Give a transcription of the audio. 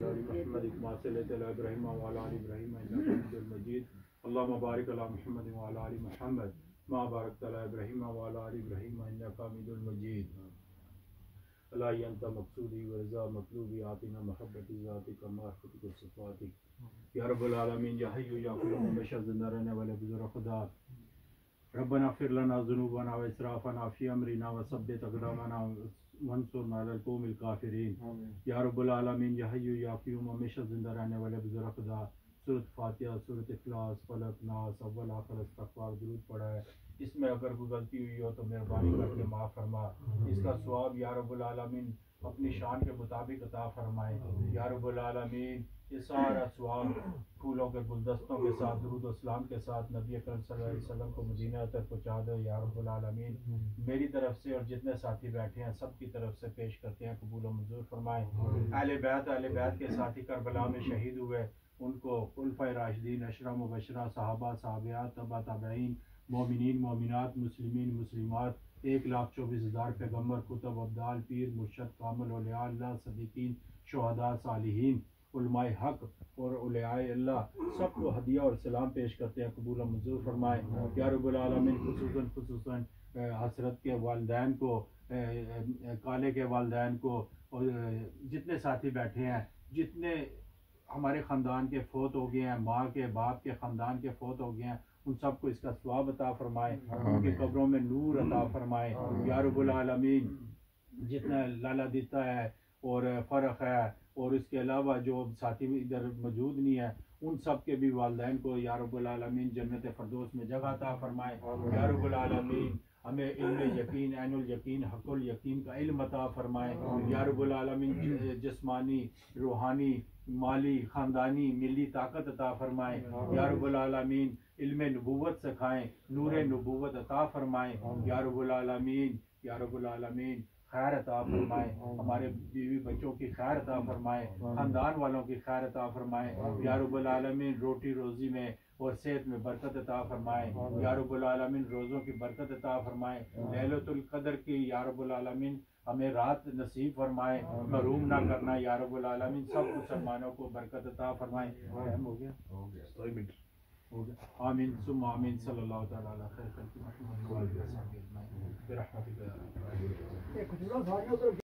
محمد كما صليت على ابراهيم وعلى ال ابراهيم انك حميد مجيد اللهم بارك على محمد وعلى ال محمد ما باركت على ابراهيم وعلى ال ابراهيم انك حميد مجيد. الہی انت مقصودی ورضا مطلوبی آتنا محبت ذاتک معرفتک صفاتک یا رب العالمین یا حی یا قیوم ہمیشہ زندہ رہنے والے بزرگ خدا. ربنا اغفر لنا ذنوبنا واسرافنا فی امرنا وثبت اقدامنا وانصرنا علی القوم الکافرین. یا رب العالمین یا حی یا قیوم ہمیشہ زندہ رہنے والے بزرگ خدا. سورۃ فاتحہ، سورۃ اخلاص، فلق، ناس، اول آخر استغفار درود پڑھا ہے. اس میں اگر کوئی غلطی ہوئی ہو تو مہربانی کر کے معاف فرما. اس کا ثواب یا رب العالمین اپنی شان کے مطابق عطا فرمائے. یا رب العالمین یہ سارا ثواب پھولوں کے گلدستوں کے ساتھ درود و سلام کے ساتھ نبی اکرم صلی اللہ علیہ وسلم کو مدینہ تک پہنچا دو یا رب العالمین. میری طرف سے اور جتنے ساتھی بیٹھے ہیں سب کی طرف سے پیش کرتے ہیں، قبول و منظور فرمائے. اہل بیت کے ساتھی کربلا میں شہید ہوئے ان کو خلفائے راشدین، عشرہ مبشرہ، صحابہ، صحابیات، تبع تابعین، مومنین، مومنات، مسلمین، مسلمات، 1,24,000 پیغمبر، کتب، ابدال، پیر، مرشد، کامل اولیاء اللہ، صدیقین، شہداء، صالحین، علماء حق اور اولیاء اللہ سب کو ہدیہ اور سلام پیش کرتے ہیں، قبول و منظور فرمائے. یا رب العالمین خصوصاً حضرت کے والدین کو، کالے کے والدین کو، اور جتنے ساتھی بیٹھے ہیں، جتنے ہمارے خاندان کے فوت ہو گئے ہیں، ماں کے باپ کے خاندان کے فوت ہو گئے ہیں، ان سب کو اس کا ثواب عطا فرمائے، ان کی قبروں میں نور عطا فرمائے. یا رب العالمین جتنا لالا دیتا ہے اور فرق ہے اور اس کے علاوہ جو ساتھی ادھر موجود نہیں ہے ان سب کے بھی والدین کو یا رب العالمین جنت فردوس میں جگہ عطا فرمائے. یا رب العالمین ہمیں علم یقین، عین الیقین، حق الیقین کا علم عطا فرمائے. یا رب العالمین جسمانی، روحانی، مالی، خاندانی، ملی طاقت عطا فرمائے. یا رب العالمین علم نبوت سکھائیں، نور نبوت عطا فرمائے. یا رب العالمین، یا رب العالمین خیر عطا فرمائے، ہمارے بیوی بچوں کی خیر عطا فرمائے، خاندان والوں کی خیر عطا فرمائے. یا رب العالمین روٹی روزی میں اور صحت میں برکت عطا فرمائے. یا رب العالمین روزوں کی برکت عطا فرمائے. لیلۃ القدر کی یا رب العالمین ہمیں رات نصیب فرمائے، محروم نہ کرنا. یا رب العالمین سب مسلمانوں کو برکت عطا فرمائے. ہو گیا ہو گیا. آمین ثم آمین. صلی اللہ تعالی علی خیر خلق محمد و آلہ و صحبہ اجمعین برحمتک یا ارحم الراحمین.